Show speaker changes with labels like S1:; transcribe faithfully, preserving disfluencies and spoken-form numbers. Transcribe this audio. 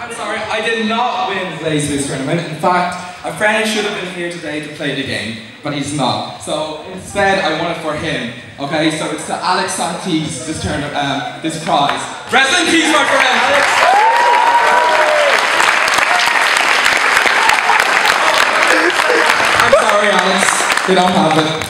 S1: I'm sorry, I did not win today's Boost tournament. In fact, a friend should have been here today to play the game, but he's not. So instead, I won it for him. Okay, so it's to Alex Santis, this turn, um, this prize. Rest in peace, my friend, Alex. I'm sorry, Alex. They don't have it.